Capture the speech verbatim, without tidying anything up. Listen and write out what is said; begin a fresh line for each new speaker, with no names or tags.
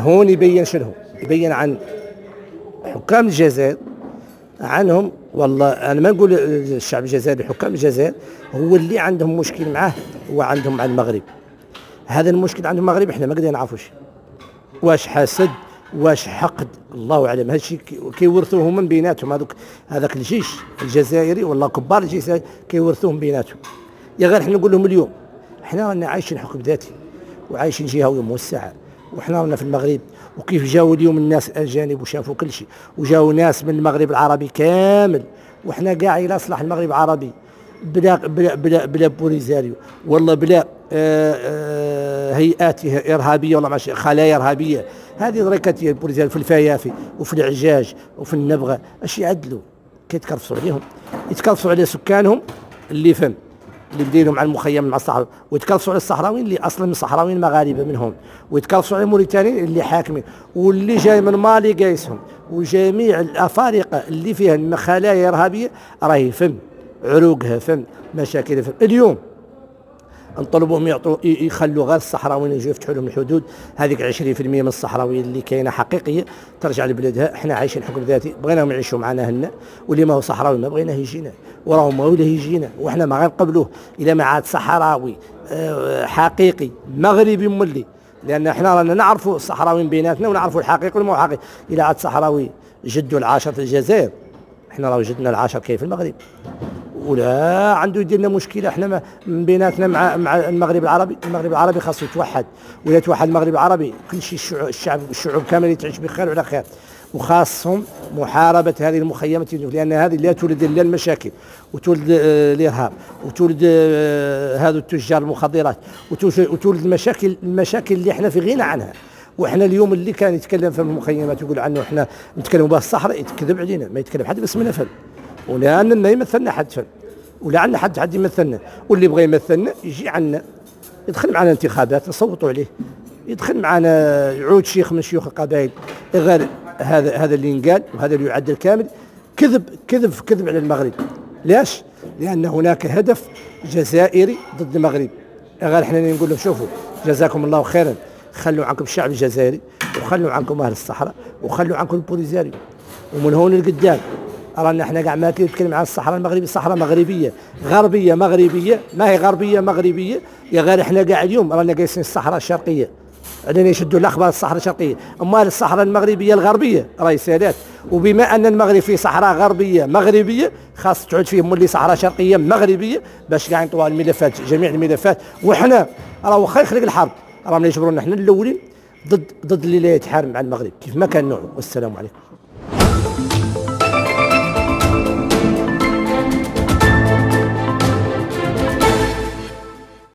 هون يبين شنو يبين عن حكام الجزائر عنهم. والله انا ما نقول الشعب الجزائري، حكام الجزائر هو اللي عندهم مشكل معاه، هو عندهم مع المغرب. هذا المشكل عند المغرب احنا ما قدرنا نعرفوش، واش حسد واش حقد الله اعلم. هذا الشيء كيورثوه من بيناتهم، هذوك هذاك الجيش الجزائري والله كبار الجيش كيورثوهم بيناتهم. يا غير احنا نقول لهم اليوم احنا رانا عايشين حكم ذاتي وعايشين جهوي موسعه، وحنا رانا في المغرب، وكيف جاوا اليوم الناس اجانب وشافوا كل شيء، وجاوا ناس من المغرب العربي كامل، وحنا كاع الى اصلح المغرب العربي بلا بلا بلا, بلا بوليزاريو والله بلا آآ آآ هيئات ارهابيه والله ماشي خلايا ارهابيه. هذه دركات البوليزاريو في الفيافي وفي العجاج وفي النبغه اش يعدلوا، كيتكرفصوا عليهم، يتكرفصوا على سكانهم اللي فهم اللي بدينهم مع المخيم مع الصحراء، ويتكرفصوا على الصحراويين اللي اصلا من الصحراويين مغاربه منهم، ويتكرفصوا على الموريتانيين اللي حاكمين، واللي جاي من مالي قايسهم، وجميع الافارقه اللي فيها خلايا ارهابيه راهي فم عروقها فم مشاكل فم. اليوم نطلبوهم يعطوا يخلوا غير الصحراويين يجوا يفتحوا لهم الحدود، هذيك عشرين بالمئة من الصحراويين اللي كاينه حقيقيه ترجع لبلادها. احنا عايشين حكم ذاتي، بغيناهم يعيشوا معنا هنا، واللي ما هو صحراوي ما بغيناه يجينا، وراهم ما ولا يجينا، وحنا ما غنقبلوه الا ما عاد صحراوي حقيقي مغربي مولي، لان احنا رانا نعرفوا الصحراويين بيناتنا ونعرفوا الحقيقي والمو حقيقي. الا عاد صحراوي جدو العاشر في الجزائر، احنا راه جدنا العاشر كيف في المغرب، ولا عنده يدير لنا مشكله احنا من بيناتنا مع مع المغرب العربي. المغرب العربي خاصو يتوحد، ولا يتوحد المغرب العربي كل شيء الشعب الشعوب كامل تعيش بخير وعلى خير. وخاصهم محاربه هذه المخيمات، لان هذه لا تولد الا المشاكل، وتولد الارهاب، وتولد هذو التجار المخدرات، وتولد المشاكل المشاكل اللي احنا في غنى عنها. واحنا اليوم اللي كان يتكلم في المخيمات يقول عنه احنا نتكلموا به الصحراء، يتكذب علينا، ما يتكلم حد باسمنا فن، ولا اننا يمثلنا حد فن، ولا عندنا حد حد يمثلنا. واللي بغى يمثلنا يجي عنا، يدخل معنا انتخابات نصوتوا عليه، يدخل معنا يعود شيخ من شيوخ القبائل. غير هذا هذا اللي ينقال وهذا اللي يعدل كامل كذب كذب كذب على المغرب. ليش؟ لان هناك هدف جزائري ضد المغرب. غير احنا نقول لهم شوفوا جزاكم الله خيرا، خلوا عنكم الشعب الجزائري، وخلوا عنكم اهل الصحراء، وخلوا عنكم البوليزاريو، ومن هون لقدام رانا احنا كاع ما نتكلم عن الصحراء المغربيه، صحراء مغربيه غربيه مغربيه، ما هي غربيه مغربيه. يا غير احنا كاع اليوم رانا قايسين الصحراء الشرقيه، علينا يشدوا الاخبار الصحراء الشرقيه، اما الصحراء المغربيه الغربيه راهي سادات. وبما ان المغرب فيه صحراء غربيه مغربيه، خاص تعود فيه مولي صحراء شرقيه مغربيه باش كاع ينطوا الملفات جميع الملفات. وحنا راه واخا يخلق الحرب راهم يجبرونا احنا الاولين ضد ضد اللي لا يتحارب مع المغرب كيف ما كان نوعه. والسلام عليكم.